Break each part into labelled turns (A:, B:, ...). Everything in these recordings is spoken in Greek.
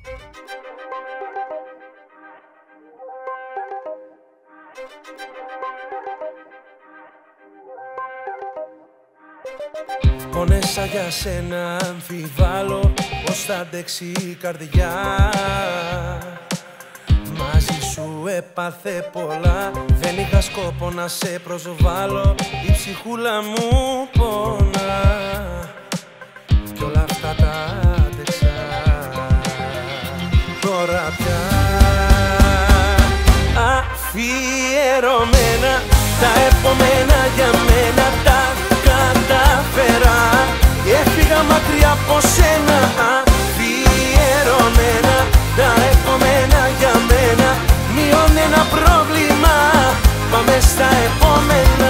A: Πόνεσα για σένα, αμφιβάλλω πως θα αντέξει η καρδιά. Μαζί σου έπαθε πολλά, δεν είχα σκόπο να σε προσβάλλω. Η ψυχούλα μου πονά κι όλα αυτά τα άντεξα. Τώρα πια αφιερωμένα, τα επόμενα για μένα τα καταφέρα. Έφυγα μακριά από σένα, αφιερωμένα, τα επόμενα για μένα. Μείον ένα πρόβλημα, πάμε στα επόμενα.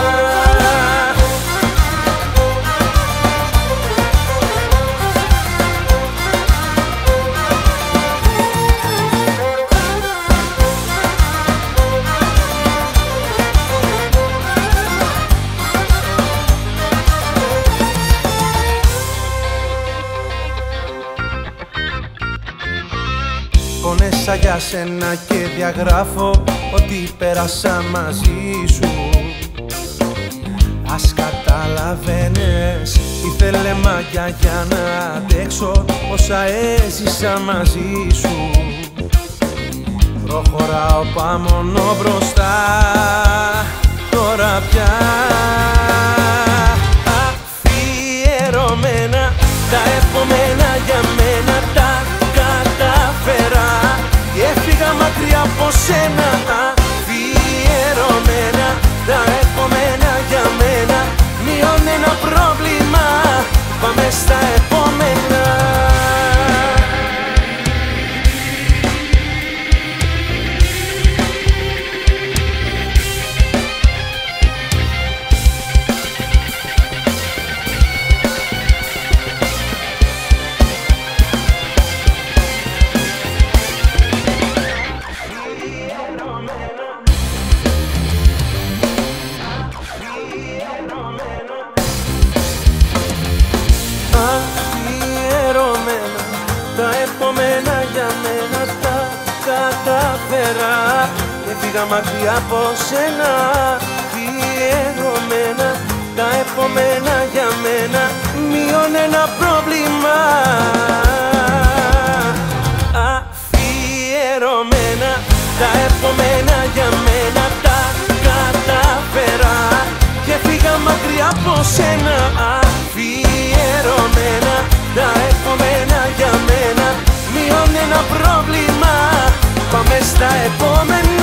A: Πόνεσα για σένα και διαγράφω ότι πέρασα μαζί σου. Ας καταλαβαίνεις, ήθελε μαγιά για να αντέξω όσα έζησα μαζί σου. Προχωράω, πάω μόνο μπροστά, τώρα πια αφιερωμένα, τα επόμενα για μένα τα καταφέρα. Έφυγα μακριά από σένα, αφιερωμένα, τα επόμενα για μένα. Μείον ένα πρόβλημα, πάμε στα επόμενα. Τα επόμενα για μένα τα καταφέρα. Έφυγα μακριά από σένα, αφιερωμένα, τα επόμενα για μένα. Μείον ένα πρόβλημα, αφιερωμένα, τα επόμενα για μένα τα καταφέρα. Και έφυγα μακριά από σένα, αφιερωμένα, τα επόμενα για μένα. Μείον ένα πρόβλημα, πάμε στα επόμενα.